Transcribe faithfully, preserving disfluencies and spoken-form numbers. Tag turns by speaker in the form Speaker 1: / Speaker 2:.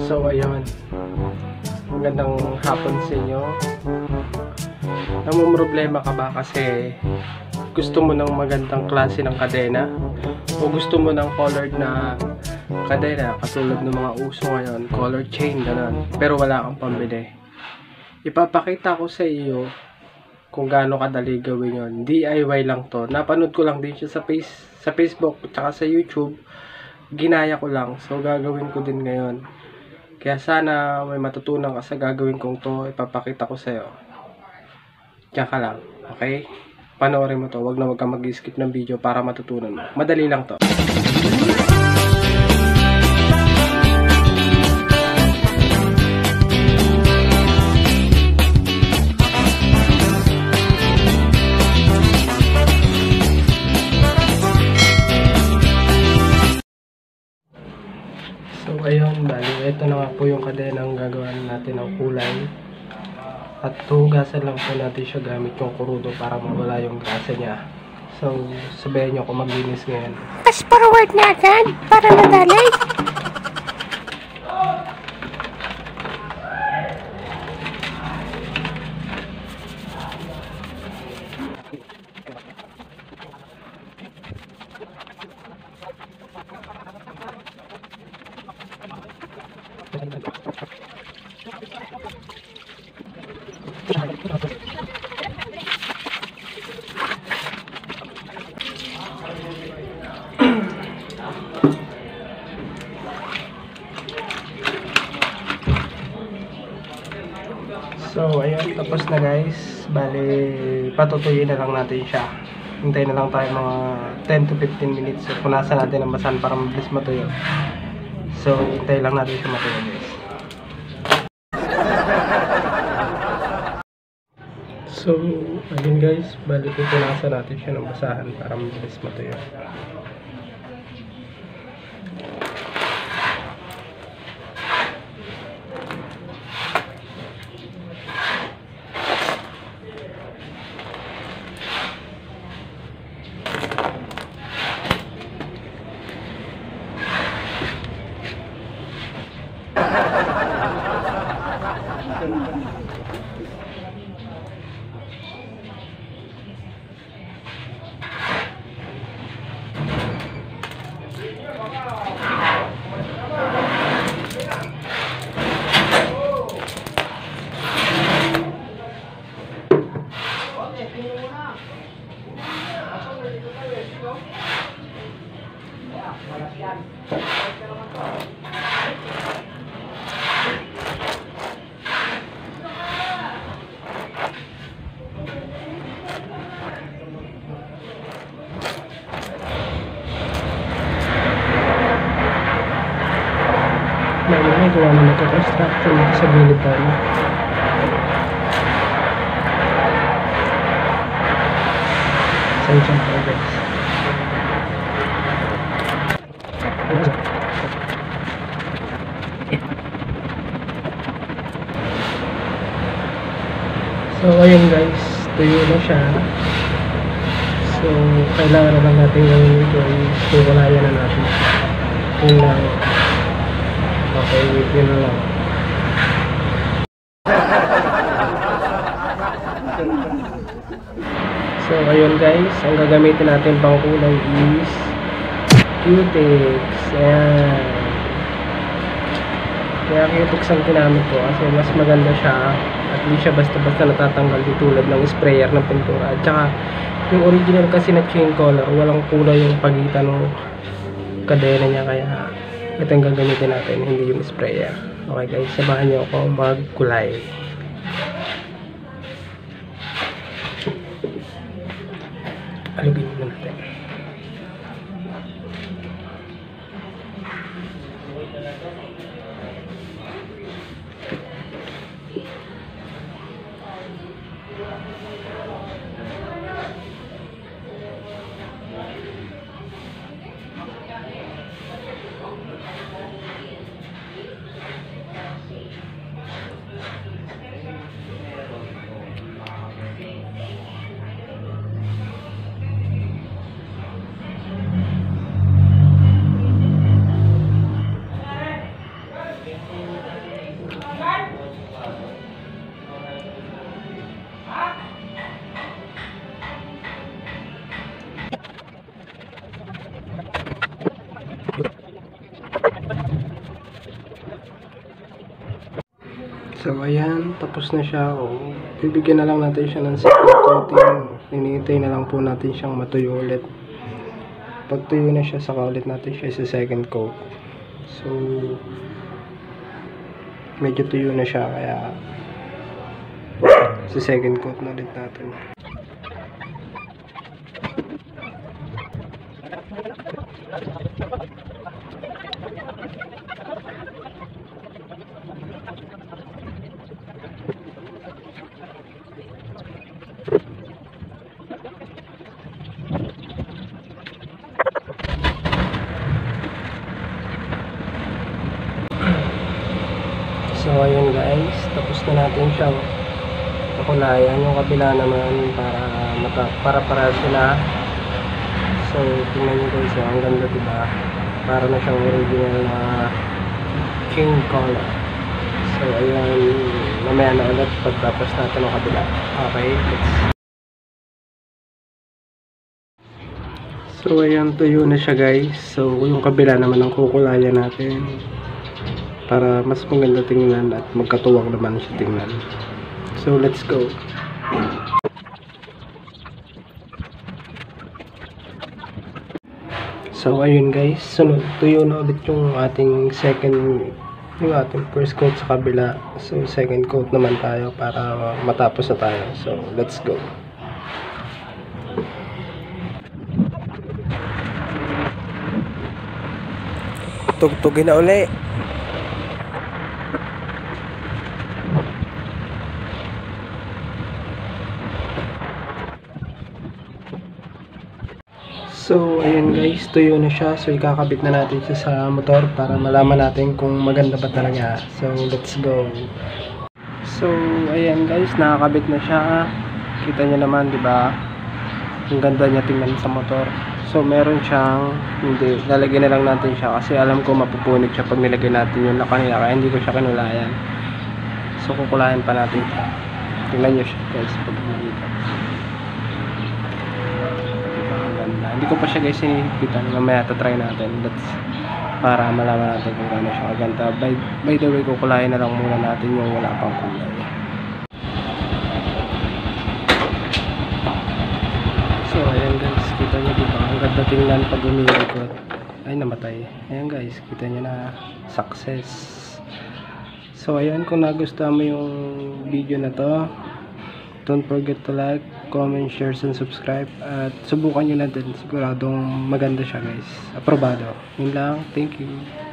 Speaker 1: So ayun, magandang hapon sa inyo. Namumroblema ka ba kasi gusto mo ng magandang klase ng kadena? O gusto mo ng colored na kadena katulad ng mga uso ngayon, colored chain, gano'n, pero wala kang pambili? Ipapakita ko sa iyo kung gaano kadali gawin yon. D I Y lang to. Napanood ko lang din siya sa face, sa Facebook at saka sa YouTube. Ginaya ko lang. So gagawin ko din ngayon. Kaya sana may matutunan ka sa gagawin kong to. Ipapakita ko sa iyo. Diyan ka lang. Okay? Panoorin mo to. Wag na wag kang mag-skip ng video para matutunan mo. Madali lang to. So ayun, bali, ito na nga po yung kadenang gagawin natin ng kulay. At hugasan lang po natin siya gamit yung kurudo para mawala yung grasa niya. So, sabihin nyo kung maglinis ngayon.
Speaker 2: Fast forward na agad para madali.
Speaker 1: So, ayun, tapos na guys. Bali, patutuyuin na lang natin siya. Hintayin na lang tayo mga ten to fifteen minutes. So, punasan natin ang basan para mabilis matuyo. So, hintayin lang natin siya matuyo guys. So, ayun guys. Bali, punasan natin siya ng basahan para mabilis matuyo. May gawa naman ito construction dito sa gilid tayo. Sensyon tayo guys. So ayun guys, tuyo na siya. So kailangan na lang natin gawin ito ay sukulayan na natin. Yun lang. Okay, wait yun na lang. So ayun guys, ang gagamitin natin pang kulay is Q-Tex. Ayan. Kaya Q-Tex ang ginamit ko kasi mas maganda siya. At hindi siya basta-basta natatanggal di tulad ng sprayer ng pintura. At saka yung original kasi na chain color, walang kulay yung pagitan ng kadena niya. Kaya ito ang gagamitin natin, hindi yung sprayer. Okay guys, samahan niyo ako magkulay. Alugin mo natin. So, ayan, tapos na siya. O, bibigyan na lang natin siya ng second coating. Hinihintay na lang po natin siyang matuyo ulit. Pag tuyo na siya, saka ulit natin siya sa second coat. So, medyo tuyo na siya, kaya sa second coat na ulit natin. So ayun guys, tapos na natin siyang pakulayan. Yung kabila naman para mata para para sila. So tingnan niyo guys, oh, ang ganda diba? Para na siyang original na chain collar. So ayun, mamaya na ulit pagtapos natin ang kabila. Okay, let's. So ayan, tuyo na siya guys. So yung kabila naman ang kukulayan natin para mas maganda tingnan at magkatuwang naman siya tingnan. So let's go. So ayun guys, sunod tuyo na ulit yung ating second, yung ating first coat sa kabila. So second coat naman tayo para matapos na tayo. So let's go. Tugtugin na uli. So, ayan guys, tuyo na siya. So, ikakabit na natin siya sa motor para malaman natin kung maganda ba talaga. So, let's go. So, ayan guys, nakakabit na siya. Kita niyo naman, di ba? Ang ganda niya tingnan sa motor. So, meron siyang, hindi, lalagyan na lang natin siya kasi alam ko mapupunit siya pag nilagay natin yung nakanila. Kaya hindi ko siya kinulayan. So, kukulayan pa natin siya. Tingnan niyo siya guys, pag nakita. Hindi ko pa siya guys sinipitan. Mamaya tatry natin. That's para malaman natin kung gaano siya kaganda. By, by the way, kukulayan na lang muna natin yung wala pang kulay. So ayan guys, kita nyo diba? Ang ganda tingnan pag umiikot. Ay, namatay. Ayan guys, kita nyo na success. So ayan, kung nagustuhan mo yung video na to, don't forget to like, comment, share, and subscribe. At subukan nyo na din. Siguradong maganda siya guys. Aprobado. Yun lang. Thank you.